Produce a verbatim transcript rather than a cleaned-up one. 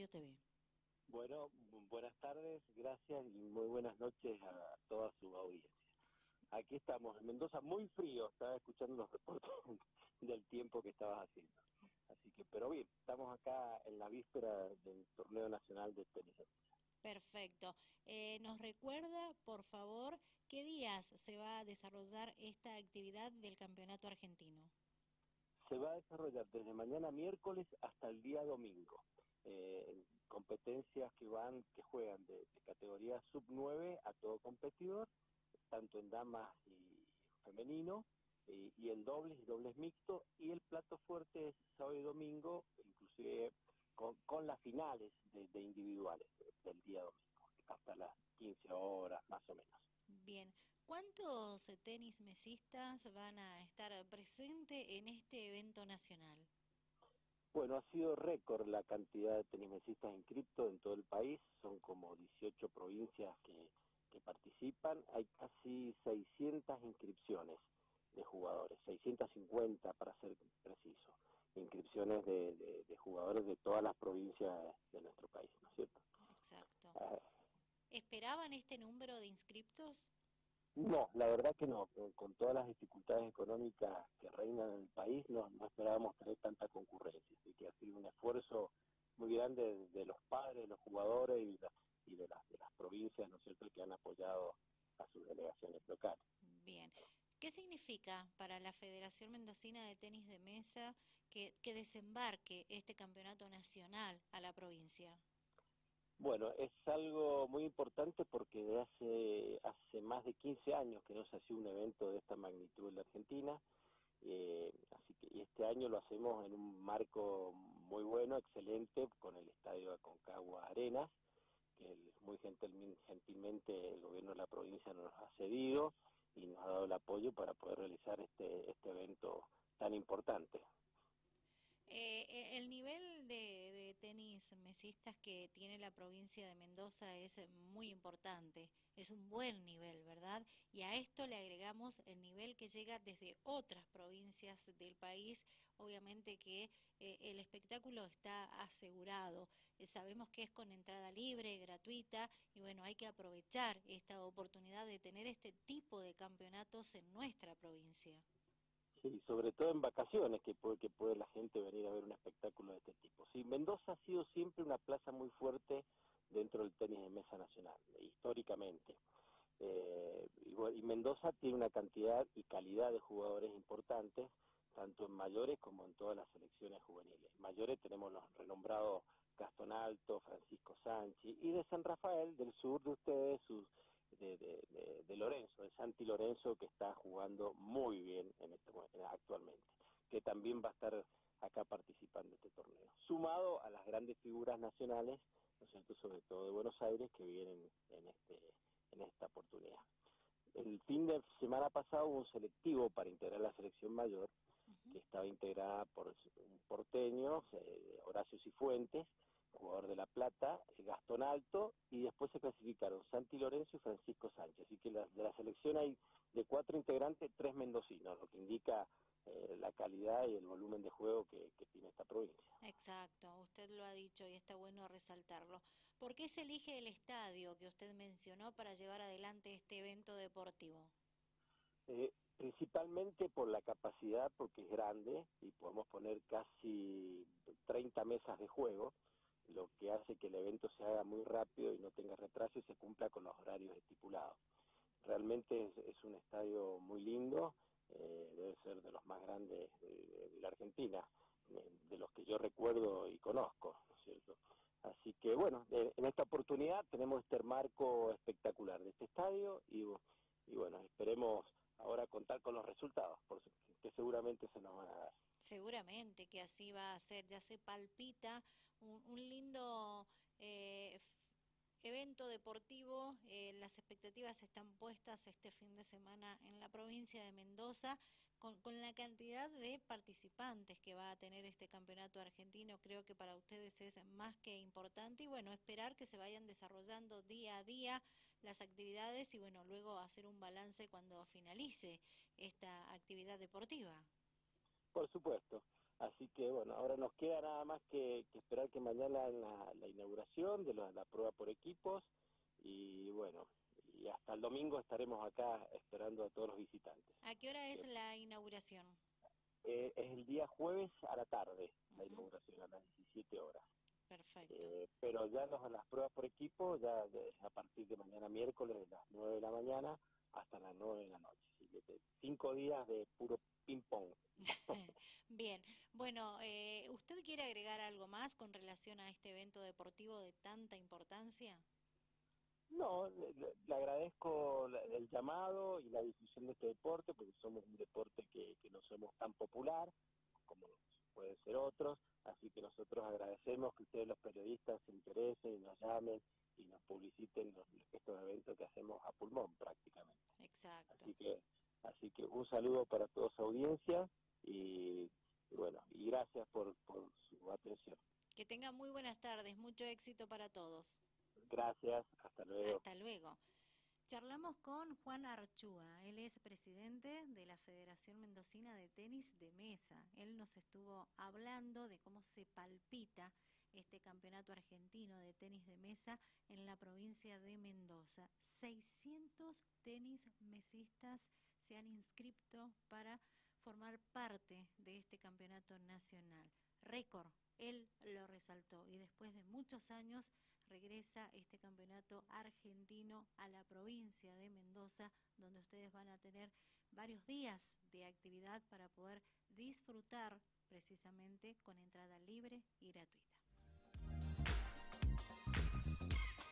Radio T V. Bueno, bu- buenas tardes, gracias y muy buenas noches a toda su audiencia. Aquí estamos en Mendoza, muy frío, estaba escuchando los reportes del tiempo que estabas haciendo. Así que, pero bien, estamos acá en la víspera del Torneo Nacional de Tenis. Perfecto. Eh, ¿nos recuerda, por favor, qué días se va a desarrollar esta actividad del Campeonato Argentino? Se va a desarrollar desde mañana miércoles hasta el día domingo. Eh, competencias que van, que juegan de, de categoría sub nueve a todo competidor, tanto en damas y femenino, y, y en dobles y dobles mixto, y el plato fuerte es sábado y domingo, inclusive con, con las finales de, de individuales del día domingo, hasta las quince horas más o menos. Bien. ¿Cuántos eh, tenis mesistas van a estar presentes en este evento nacional? Bueno, ha sido récord la cantidad de tenismesistas inscriptos en todo el país, son como dieciocho provincias que, que participan, hay casi seiscientas inscripciones de jugadores, seiscientas cincuenta para ser preciso, inscripciones de, de, de jugadores de todas las provincias de nuestro país, ¿no es cierto? Exacto. Eh, ¿Esperaban este número de inscriptos? no, la verdad que no, con, con todas las dificultades económicas que reinan en el país, no, no esperábamos tener tanta concurrencia, así que ha sido un esfuerzo muy grande de, de los padres, de los jugadores y, la, y de, las, de las provincias, ¿no es cierto?, que han apoyado a sus delegaciones locales. Bien. ¿Qué significa para la Federación Mendocina de Tenis de Mesa que, que desembarque este campeonato nacional a la provincia? Bueno, es algo muy importante porque de hace, hace más de quince años que no se hacía un evento de esta magnitud en la Argentina. Eh, así que y este año lo hacemos en un marco muy bueno, excelente, con el estadio Aconcagua Arenas, que el, muy gentil, gentilmente el gobierno de la provincia nos ha cedido y nos ha dado el apoyo para poder realizar este, este evento tan importante. Eh, eh, el nivel de, de tenis mesistas que tiene la provincia de Mendoza es muy importante, es un buen nivel, ¿verdad? Y a esto le agregamos el nivel que llega desde otras provincias del país, obviamente que eh, el espectáculo está asegurado. Eh, sabemos que es con entrada libre, gratuita, y bueno, hay que aprovechar esta oportunidad de tener este tipo de campeonatos en nuestra provincia. Sí, sobre todo en vacaciones, que puede, que puede la gente venir a ver un espectáculo de este tipo. Sí, Mendoza ha sido siempre una plaza muy fuerte dentro del tenis de mesa nacional, históricamente. Eh, y, y Mendoza tiene una cantidad y calidad de jugadores importantes, tanto en mayores como en todas las selecciones juveniles. En mayores tenemos los renombrados Gastón Alto, Francisco Sánchez, y de San Rafael, del sur de ustedes, sus de, de, de, de Lorenzo, de Santi Lorenzo, que está jugando muy bien en este actualmente, que también va a estar acá participando en este torneo. Sumado a las grandes figuras nacionales, ¿no es cierto?, sobre todo de Buenos Aires, que vienen en este en esta oportunidad. El fin de semana pasado hubo un selectivo para integrar la selección mayor, Ujú. que estaba integrada por un porteño, eh, Horacio Cifuentes, jugador de La Plata, Gastón Alto, y después se clasificaron Santi Lorenzo y Francisco Sánchez. Así que la, de la selección hay de cuatro integrantes, tres mendocinos, lo que indica eh, la calidad y el volumen de juego que, que tiene esta provincia. Exacto, usted lo ha dicho y está bueno resaltarlo. ¿Por qué se elige el estadio que usted mencionó para llevar adelante este evento deportivo? Eh, principalmente por la capacidad, porque es grande y podemos poner casi treinta mesas de juego, lo que hace que el evento se haga muy rápido y no tenga retraso y se cumpla con los horarios estipulados. Realmente es, es un estadio muy lindo, eh, debe ser de los más grandes de, de, de la Argentina, de, de los que yo recuerdo y conozco, ¿no es cierto? Así que bueno, de, en esta oportunidad tenemos este marco espectacular de este estadio y, y bueno, esperemos ahora contar con los resultados, por, que seguramente se nos van a dar. Seguramente que así va a ser, ya se palpita un, un lindo eh, f- evento deportivo, eh, las expectativas están puestas este fin de semana en la provincia de Mendoza, con, con la cantidad de participantes que va a tener este campeonato argentino, creo que para ustedes es más que importante y bueno, esperar que se vayan desarrollando día a día las actividades y bueno, luego hacer un balance cuando finalice esta actividad deportiva. Por supuesto. Así que bueno, ahora nos queda nada más que, que esperar que mañana la, la inauguración de la, la prueba por equipos y bueno, y hasta el domingo estaremos acá esperando a todos los visitantes. ¿A qué hora es la inauguración? Eh, es el día jueves a la tarde, la Uh-huh. inauguración, a las diecisiete horas. Perfecto. Eh, pero ya los, las pruebas por equipo, ya de, a partir de mañana miércoles, de las nueve de la mañana hasta las nueve de la noche. Así que de, cinco días de puro ping-pong. Bien, bueno, eh, ¿usted quiere agregar algo más con relación a este evento deportivo de tanta importancia? No, le, le agradezco la, el llamado y la difusión de este deporte, porque somos un deporte que, que no somos tan popular como pueden ser otros, así que nosotros agradecemos que ustedes los periodistas se interesen y nos llamen y nos publiciten los, estos eventos que hacemos a pulmón prácticamente. Exacto. Así que, así que un saludo para toda su audiencia y, y bueno, y gracias por, por su atención. Que tenga muy buenas tardes, mucho éxito para todos. Gracias, hasta luego. Hasta luego. Charlamos con Juan Archúa, él es presidente de la Federación Mendocina de Tenis de Mesa. Él nos estuvo hablando de cómo se palpita este campeonato argentino de tenis de mesa en la provincia de Mendoza. seiscientos tenis mesistas se han inscrito para formar parte de este campeonato nacional. Récord, él lo resaltó, y después de muchos años regresa este campeonato argentino a la provincia de Mendoza, donde ustedes van a tener varios días de actividad para poder disfrutar precisamente con entrada libre y gratuita.